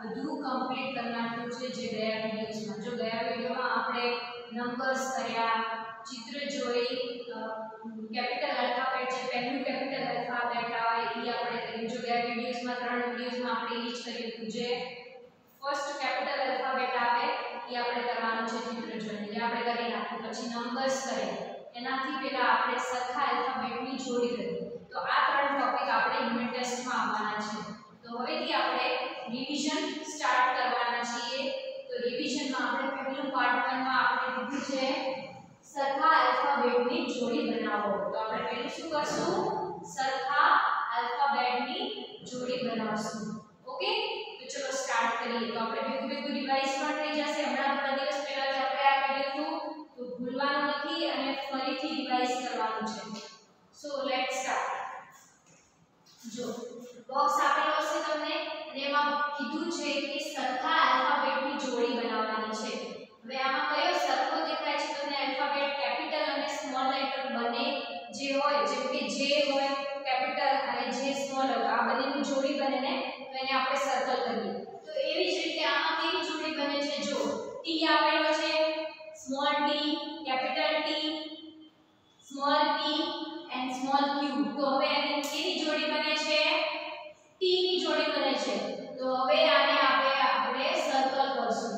બધું કમ્પ્લીટ કરી નાખ્યું છે જે ગયા વિડિયોઝમાં. જો ગયા વિડિયોમાં આપણે નંબર્સ કર્યા, ચિત્ર જોઈ, કેપિટલ આલ્ફાબેટ છે પહેલું કેપિટલ આલ્ફાબેટ આવે એ આપણે કર્યું. જો ગયા વિડિયોઝમાં 3 વિડિયોઝમાં આપણે એ જ કર્યું હતું. જે ફર્સ્ટ કેપિટલ આલ્ફાબેટ આવે એ આપણે કરવાનું છે ચિત્ર જોઈને, જે આપણે કરી નાખ્યું. પછી નંબર્સ કર્યા, એનાથી પહેલા આપણે સરખા આલ્ફાબેટની જોડી કરી. તો આ 3 ટોપિક આપણે યુનિટ ટેસ્ટમાં આવવાના છે. તો હવેથી આપણે રિવિઝન સ્ટાર્ટ કરવાના છીએ. તો રિવિઝનમાં આપણે પહેલું પાર્ટ 1 માં આપણે કીધું છે સરખા આલ્ફાબેટની જોડી બનાવો. તો આપણે પહેલું શું કરશું? સરખા આલ્ફાબેટની જોડી બનાવશું. ઓકે, તો ચલો સ્ટાર્ટ કરીએ. તો આપણે ભેગું રિવાઇઝ પણ થઈ જશે. હમણાં થોડા દિવસ પહેલા જ આપણે આ કર્યું હતું, તો ભૂલવાનું નથી અને ફરીથી રિવાઇઝ કરવાનું છે. So let's start. જો બોક્સ આપેલો છે તમને અને એમાં કીધું છે કે સરખા આલ્ફાબેટની જોડી બનાવવાની છે. હવે આમાં કયો સરખો દેખાય છે તમને? આલ્ફાબેટ કેપિટલ અને સ્મોલ લેટર બંને જે હોય, જેમ કે જે હોય કેપિટલ અને જે સ્મોલ હોય, આ બંનેની જોડી બને ને, તો એને આપણે સર્કલ કરીએ. તો એવી જ રીતે આમાં કેવી જોડી બને છે? જો ટી આપેલો છે, small T, capital T, small p and small q. તો હવે આની કેવી જોડી બને છે? ટી ની જોડી બને છે. તો હવે આને આપણે સર્કલ કરશું.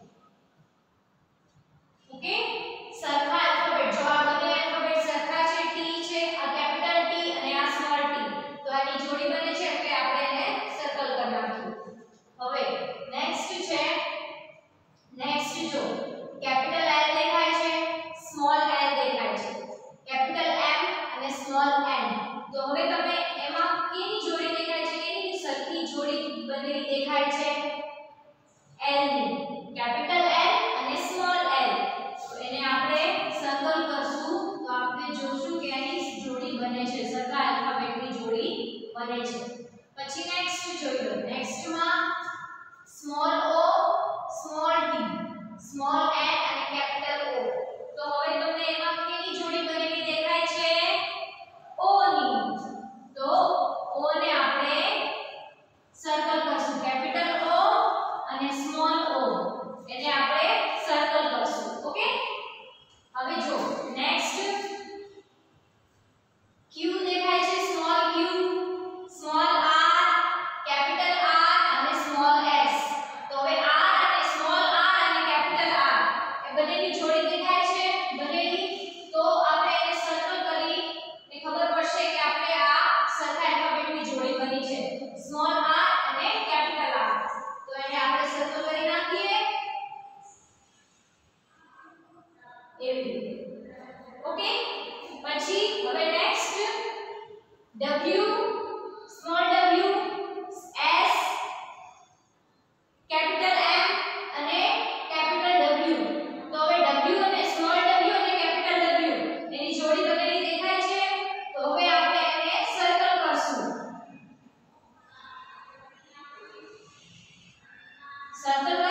ઓકે, સરખા આલ્ફાબેટ, જો આ બંને આલ્ફાબેટ સરખા છે, ટી છે, આ કેપિટલ ટી અને આ સ્મોલ ટી, તો આની જોડી બને છે એટલે આપણે એને સર્કલ કરી નાખ્યું. હવે નેક્સ્ટ છે, નેક્સ્ટ જો કેપિટલ L દેખાય છે, સ્મોલ l દેખાય છે, કેપિટલ M અને સ્મોલ n. તો હવે તમે એમાં કેની જોડી દેખાય છે? કેની સરખી જોડી બનેલી દેખાય છે? L ની, કેપિટલ L અને સ્મોલ l. તો એને આપણે સર્કલ કરશું. તો આપણે જોશું કે આની જોડી બને છે, સરખા આલ્ફાબેટની જોડી બને છે. પછી નેક્સ્ટ જોઈ લો. નેક્સ્ટમાં small o, small t, small n અને કેપિટલ O. તો હવે તમને એમાં કેની જોડી બનેલી દેખાય છે? O ની. તો O ને આપણે સર્કલ કરશું. કેપિટલ O અને સ્મોલ o, એને આપણે સર્કલ કરશું. ઓકે, હવે જો નેક્સ્ટ Q દેખાય છે, small q, small r, capital R અને સ્મોલ s. તો હવે r અને સ્મોલ r અને કેપિટલ R એ બંનેની જોડી દેખાય છે બનેલી. તો આપણે એને સર્કલ કરી ને ખબર પડશે કે આપણે આ સરખા આલ્ફાબેટની જોડી બની છે, સ્મોલ r અને કેપિટલ R. તો એને આપણે સર્કલ કરી નાખીએ એવી રીતે. ઓકે, પછી હવે next W, small w, s, capital M અને કેપિટલ W. તો હવે W અને સ્મોલ w અને કેપિટલ W એની જોડી બનેલી દેખાય છે. તો હવે આપણે એને સર્કલ કરશું. સર્કલ